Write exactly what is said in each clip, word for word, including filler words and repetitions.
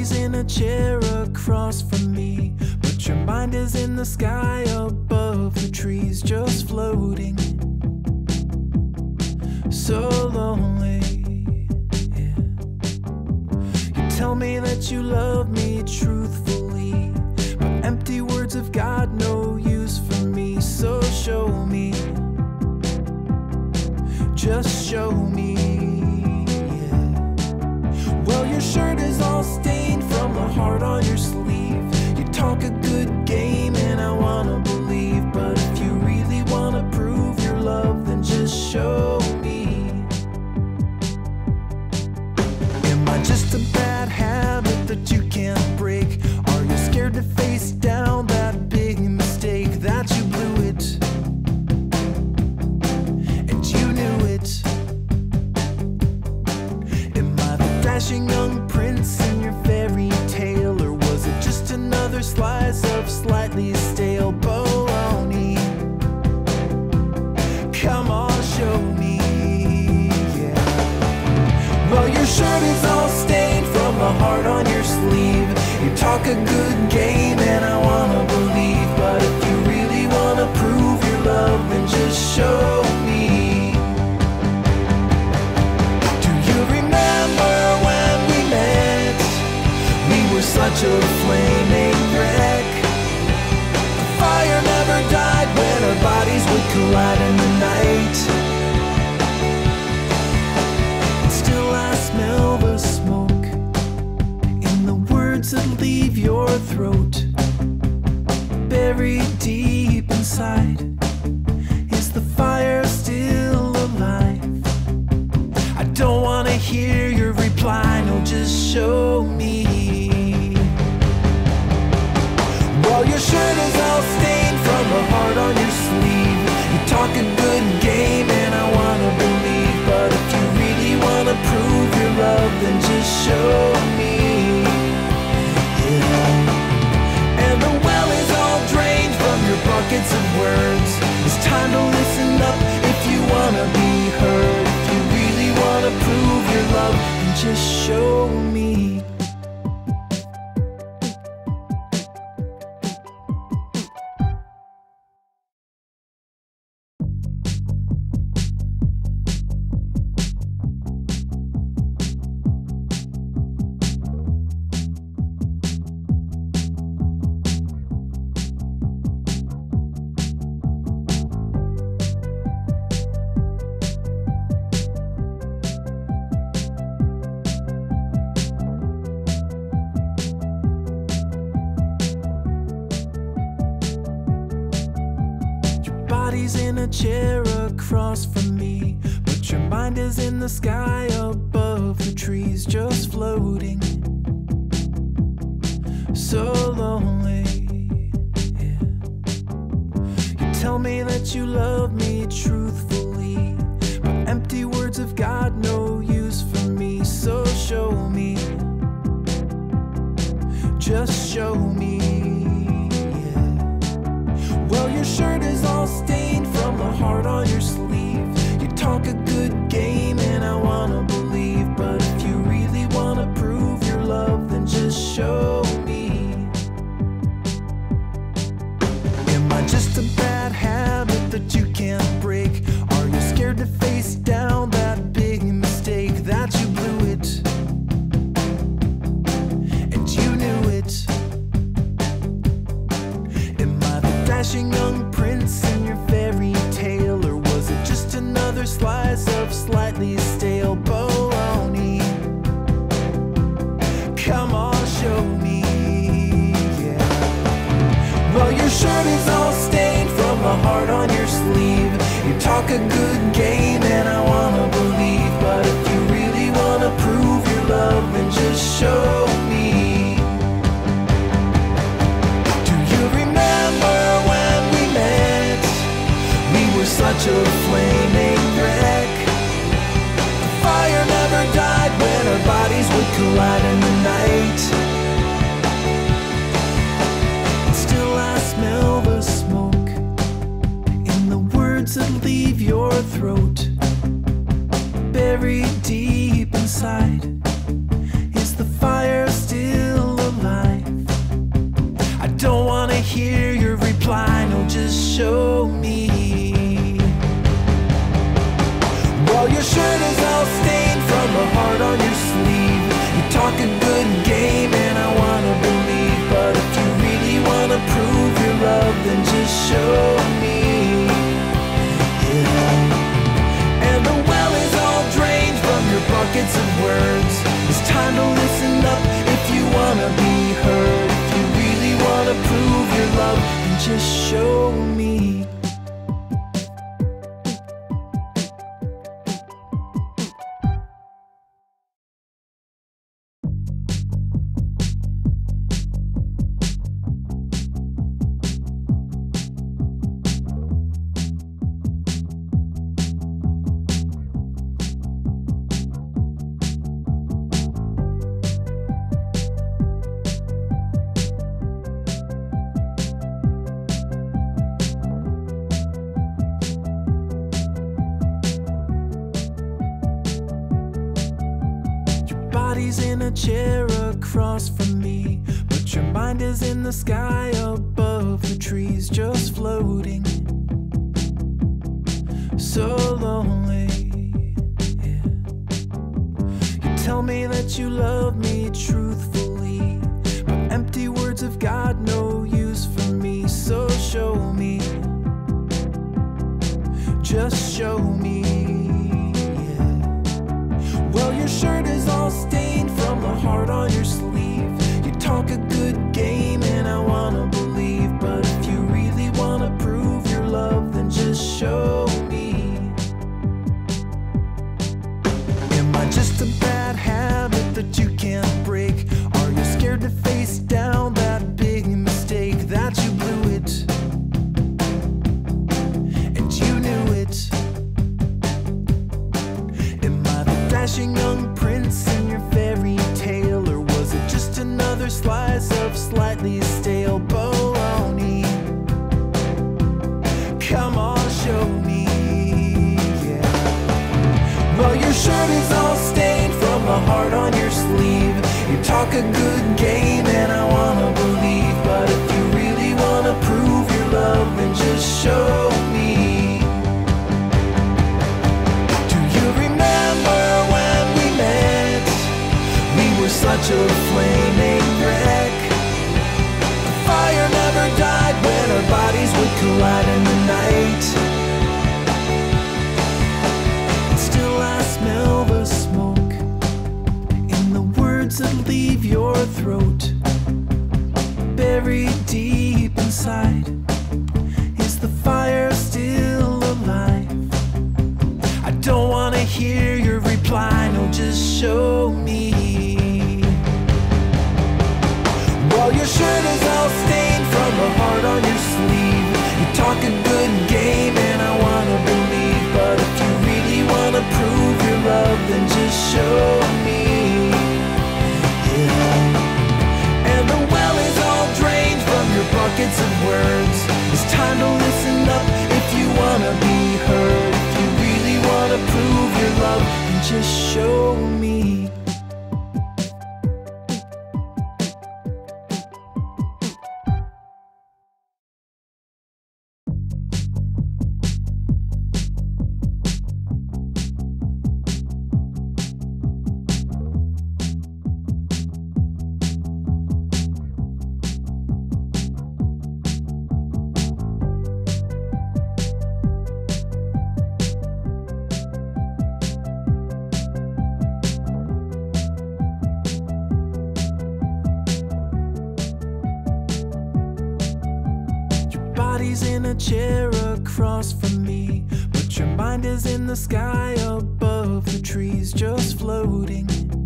body's in a chair across from me, but your mind is in the sky above the trees, just floating. So lonely, yeah. You tell me that you love me truthfully, but empty words have got no use for me. So show me, just show me, yeah. Well, your shirt is all stained from the heart on your sleeve. You talk a good game and I wanna believe, but if you really wanna prove your love, then just show me. Am I just a bad habit that you can't break? Are you scared to face down that big mistake that you blew it? And you knew it. Am I the dashing young prince in your fairy tale, or was it just another slice of slightly stale bologna? Come on, show me, yeah. Well, your shirt is all stained from the heart on your sleeve. You talk a good game and I wanna believe, but if you really wanna prove your love, then just show me. Do you remember when we met? We were such a flaming wreck. The fire never died when our bodies would collide in the night. And still I smell the smoke in the words that leave your throat. Buried deep inside, is the fire still alive? I don't wanna hear your reply, no, just show me. Well, your shirt is all stained from the heart on your sleeve. You talk a good game and I wanna believe, but if you really wanna prove your love, then just show me, yeah. And the well is all drained from your buckets of words. It's time to listen up if you wanna be heard. If you really wanna prove your love, then just show me. Body's in a chair across from me, but your mind is in the sky above the trees, just floating. So lonely, yeah. You tell me that you love me truthfully, but empty words have got no use for me. So show me, just show me, yeah. Well, your shirt is all stained from the heart on your sleeve. You talk a good game and I wanna believe, but if you really wanna prove your love, then just show me. Am I just a bad habit that you can't break? Are you scared to face down that big mistake that you blew it? And you knew it. Am I the dashing young prince in your fairy tale, or was it just another slice of slightly stale bologna? Come on, show me, yeah. Well, your shirt is all stained from the heart on your sleeve. You talk a good game and I wanna believe, but if you really wanna prove your love, then just show me. Do you remember when we met? We were such a flaming wreck. The fire never died when our bodies would collide in the night. And still I smell the smoke in the words that leave your throat. heart on your sleeve. You talk a good game and I wanna believe, but if you really wanna prove your love, then just show me. Yeah. And the well is all drained from your buckets of words. It's time to listen up if you wanna be heard. If you really wanna prove your love, then just show me. Body's in a chair across from me, but your mind is in the sky above the trees, just floating, so lonely. Yeah. You tell me that you love me truthfully, but empty words have got no use for me. So show me, just show me. Well, your shirt is all stained from the heart on your sleeve. You talk a good game and I wanna believe, but if you really wanna prove your love, then just show me. Am I just a bad habit that you can't break? Are you scared to face down that big mistake that you blew it? And you knew it. Dashing young prince in your fairy tale, or was it just another slice of slightly stale bologna? Come on, show me, yeah. Well, your shirt is all stained from the heart on your sleeve. You talk a good game and I wanna believe, but if you really wanna prove your love, then just show me. Such a flaming wreck. The fire never died when our bodies would collide in the night. And still I smell the smoke in the words that leave your throat. Buried deep inside, is the fire still alive? I don't wanna hear your reply, no, just show me. Well, your shirt is all stained from the heart on your sleeve. You talk a good game and I wanna believe, but if you really wanna prove your love, then just show me. Yeah. And the well is all drained from your buckets of words. It's time to listen up if you wanna be heard. If you really wanna prove your love, then just show me. Body's in a chair across from me, but your mind is in the sky above the trees, just floating,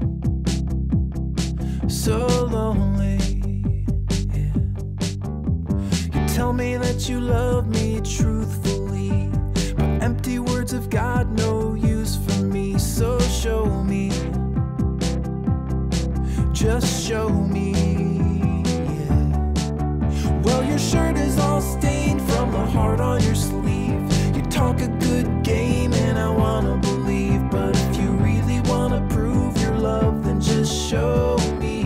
so lonely. Yeah. You tell me that you love me truthfully, but empty words have got no use for me. So show me, just show me. Well, your shirt is all stained from the heart on your sleeve. You talk a good game and I wanna believe, but if you really wanna prove your love, then just show me.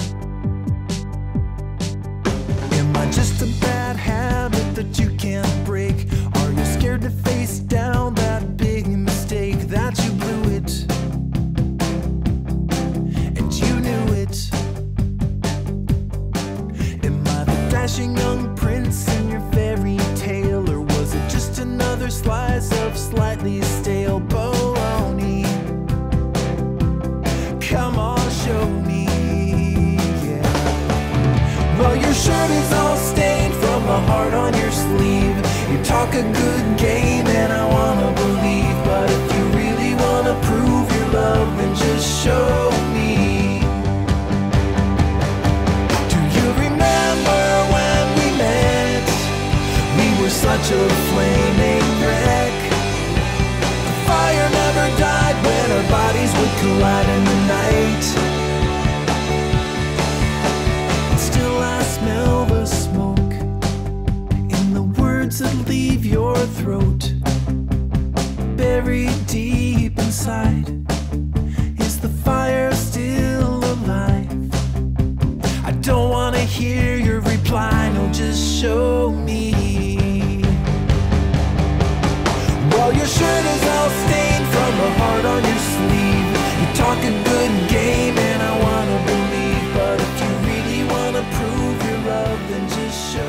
Am I just a bad habit that you can't break? Are you scared to face down that big mistake that you blew it? dashing young prince in your fairy tale? Or was it just another slice of slightly stale bologna? Come on, show me, yeah. Well, your shirt is all stained from the heart on your sleeve. You talk a good game and I wanna believe, but if you really wanna prove your love, then just show me. Do you remember when we met? We were such a flaming wreck. The fire never died when our bodies would collide in the night. And still I smell the smoke in the words that leave your throat. Buried deep inside, is the fire still alive? I don't wanna hear your reply, no, just show me. Well, your shirt is all stained from the heart on your sleeve. You talk a good game and I wanna believe, but if you really wanna prove your love, then just show